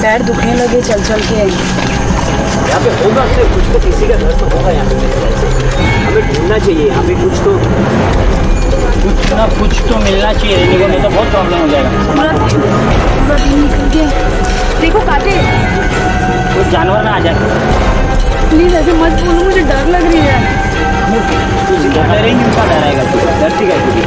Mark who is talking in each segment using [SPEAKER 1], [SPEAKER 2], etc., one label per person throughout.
[SPEAKER 1] पैर दुखने लगे चल चल के।
[SPEAKER 2] यहाँ पे होगा सिर्फ कुछ तो, किसी का घर तो होगा यहाँ पे। हमें ढूंढना चाहिए यहाँ पे कुछ तो मिलना चाहिए रहने को, नहीं तो बहुत प्रॉब्लम हो जाएगा।
[SPEAKER 1] पूरा दिन निकल गया। देखो काटे,
[SPEAKER 2] कुछ जानवर ना आ जाए।
[SPEAKER 1] प्लीज ऐसे मत बोलो, मुझे डर लग रही है।
[SPEAKER 2] डरेंगे क्या डराएगा, डरती क्या तुझे?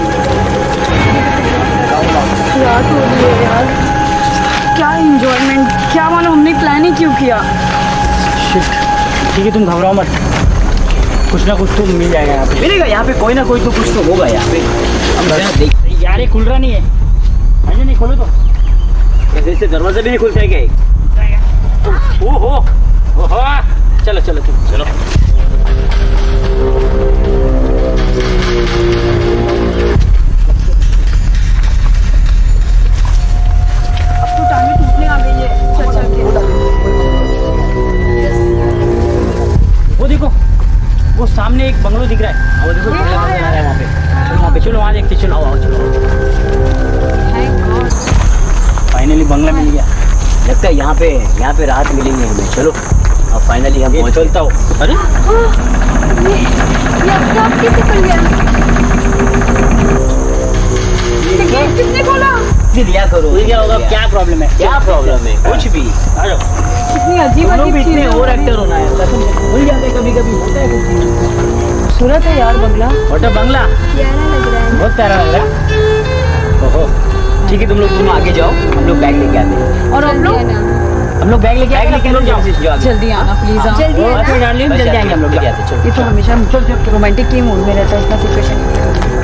[SPEAKER 1] रात हो रही है यार, क्या इंजॉयमेंट, क्या मालूम हमने प्लान ही क्यों किया।
[SPEAKER 2] शिट, ठीक है तुम घबराओ मत, कुछ ना कुछ तो मिल जाएगा यहाँ पे। मिलेगा यहाँ पे, कोई ना कोई तो कुछ तो होगा यहाँ पे। हम देखते यार, ये खुल रहा नहीं है। अरे नहीं खोलो तो, ऐसे दरवाजा भी नहीं खुलता है क्या? ओहो चलो चलो चलो।
[SPEAKER 1] अब तो टांगे टूटने आ गई है चल चल के।
[SPEAKER 2] वो देखो, वो सामने एक बंगलो दिख रहा है। वो देखो वहाँ पे, चलो वहाँ पे, चलो वहाँ देखते, चलो आओ चलो। फाइनली बंगला मिल गया। लगता है यहाँ पे राहत मिलेंगे हमें। चलो अब फाइनली हम पहुँच। चलता हूँ। अरे
[SPEAKER 1] ये अब कैसे खुल गया? ये गेट किसने खोला?
[SPEAKER 2] दिया करो, क्या होगा? क्या प्रॉब्लम है? क्या प्रॉब्लम है? कुछ भी।
[SPEAKER 1] कितनी अजीब अजीब चीजें
[SPEAKER 2] और एक्टर होना है, भूल जाते कभी कभी, होता है कुछ।
[SPEAKER 1] खूबसूरत है यार बंगला।
[SPEAKER 2] छोटा बंगला
[SPEAKER 1] प्यारा लग रहा है,
[SPEAKER 2] बहुत प्यारा लग रहा है। ओहो ठीक है, तुम लोग आगे जाओ, हम लोग बैग लेके आते हैं।
[SPEAKER 1] और हम लोग
[SPEAKER 2] बैग लेके
[SPEAKER 1] जल्दी आना प्लीज।
[SPEAKER 2] जल्दी आएंगे हम लोग।
[SPEAKER 1] ये तो हमेशा रोमांटिक के मूड में रहता है, इतना सिचुएशन।